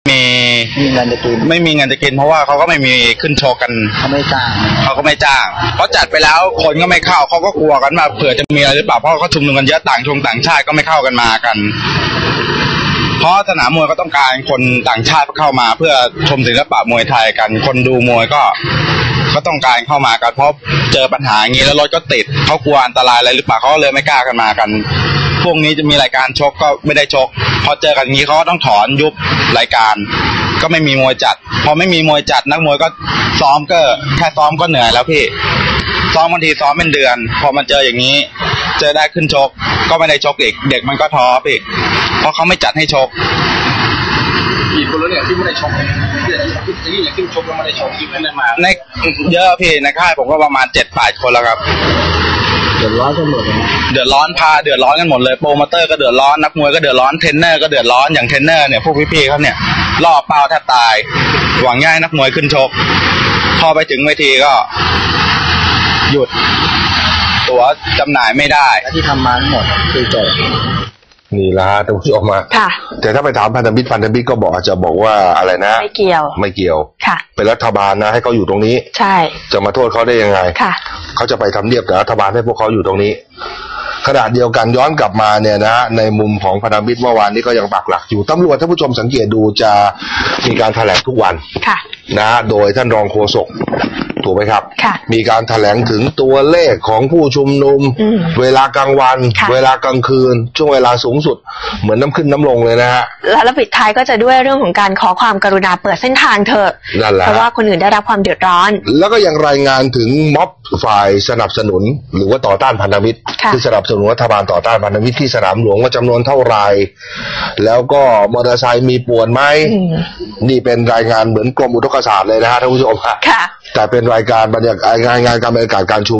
มีเงินจะกินไม่มีเงินจะกินเพราะว่าเขาก็ไม่มีขึ้นโชว์กันเขาไม่จ้างเพราะจัดไปแล้วคนก็ไม่เข้าเขาก็กลัวกันว่าเผื่อจะมีอะไรหรือเปล่าเพราะเขาชุมนุมกันเยอะต่างชาติก็ไม่เข้ากันมากันเพราะสนามมวยก็ต้องการคนต่างชาติเข้ามาเพื่อชมศิลปะมวยไทยกันคนดูมวยก็ต้องการเข้ามากันเพราะเจอปัญหาอย่างนี้แล้วรถก็ติดเขากลัวอันตรายอะไรหรือเปล่าเขาเลยไม่กล้ากันมากันพวกนี้จะมีรายการชกก็ไม่ได้ชกพอเจอกันอย่างนี้เขาก็ต้องถอนยุบรายการก็ไม่มีมวยจัดพอไม่มีมวยจัดนักมวยก็ซ้อมก็แค่ซ้อมก็เหนื่อยแล้วพี่ซ้อมบางทีซ้อมเป็นเดือนพอมันเจออย่างนี้เจอได้ขึ้นชกก็ไม่ได้ชกอีกเด็กมันก็ท้อพี่เพราะเขาไม่จัดให้ชกกี่คนแล้วเนี่ยที่ไม่ได้ชกที่อยากขึ้นชกแล้วไม่ได้ชกที่ไม่ได้มาในเยอะพี่ในค่ายผมก็ประมาณ 7-8 คนแล้วครับเดือดร้อนกันหมดเลยเดือดร้อนกันหมดเลยโปรโมเตอร์ก็เดือดร้อนนักมวยก็เดือดร้อนเทรนเนอร์ก็เดือดร้อนอย่างเทรนเนอร์เนี่ยพวกพี่ๆเขาเนี่ยล่อเป้าแทบตายหวังง่ายนักมวยขึ้นชกพอไปถึงเวทีก็หยุดตั๋วจำหน่ายไม่ได้ที่ทำมาทั้งหมดคือจบนี่ละท่านผู้ชมมาแต่ถ้าไปถามพันธมิตรก็จะบอกว่าอะไรนะไม่เกี่ยวค่ะเป็นรัฐบาลนะให้เขาอยู่ตรงนี้ใช่จะมาโทษเขาได้ยังไงค่ะเขาจะไปทำเนียบแต่รัฐบาลให้พวกเขาอยู่ตรงนี้ขณะเดียวกันย้อนกลับมาเนี่ยนะในมุมของพันธมิตรเมื่อวานนี้ก็ยังปักหลักอยู่ตำรวจท่านผู้ชมสังเกตดูจะมีการแถลงทุกวันนะโดยท่านรองโฆษกถูกไหมครับมีการแถลงถึงตัวเลขของผู้ชุมนุมเวลากลางวันเวลากลางคืนช่วงเวลาสูงสุดเหมือนน้ำขึ้นน้ำลงเลยนะฮะแล้วปิดท้ายก็จะด้วยเรื่องของการขอความกรุณาเปิดเส้นทางเถอะเพราะว่าคนอื่นได้รับความเดือดร้อนแล้วก็ยังรายงานถึงม็อบฝ่ายสนับสนุนหรือว่าต่อต้านพันธมิตรที่สนับสนุนรัฐบาลต่อต้านพันธมิตรที่สนามหลวงว่าจำนวนเท่าไหร่แล้วก็มอเตอร์ไซค์มีป่วนไหมนี่เป็นรายงานเหมือนกรมอุทกศาสตร์เลยนะฮะท่านผู้ชมแต่เป็นรายงานการบรรยากาศการชุม